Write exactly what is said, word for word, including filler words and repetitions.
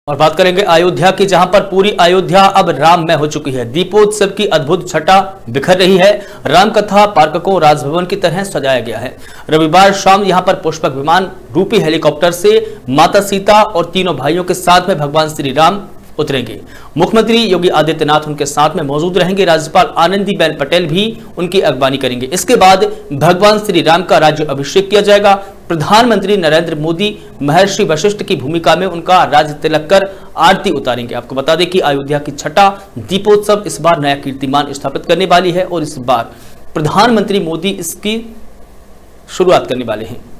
और बात करेंगे अयोध्या की, जहां पर पूरी अयोध्या अब राममय हो चुकी है। दीपोत्सव की अद्भुत छटा बिखर रही है। रामकथा पार्क को राजभवन की तरह सजाया गया है। रविवार शाम यहां पर पुष्पक विमान रूपी हेलीकॉप्टर से माता सीता और तीनों भाइयों के साथ में भगवान श्री राम उतरेंगे। मुख्यमंत्री योगी आदित्यनाथ उनके साथ में मौजूद रहेंगे। राज्यपाल आनंदीबेन पटेल भी उनकी अगवानी करेंगे। इसके बाद भगवान श्री राम का राज्य अभिषेक किया जाएगा। प्रधानमंत्री नरेंद्र मोदी महर्षि वशिष्ठ की भूमिका में उनका राज तिलक कर आरती उतारेंगे। आपको बता दें कि अयोध्या की छठा दीपोत्सव इस बार नया कीर्तिमान स्थापित करने वाली है और इस बार प्रधानमंत्री मोदी इसकी शुरुआत करने वाले हैं।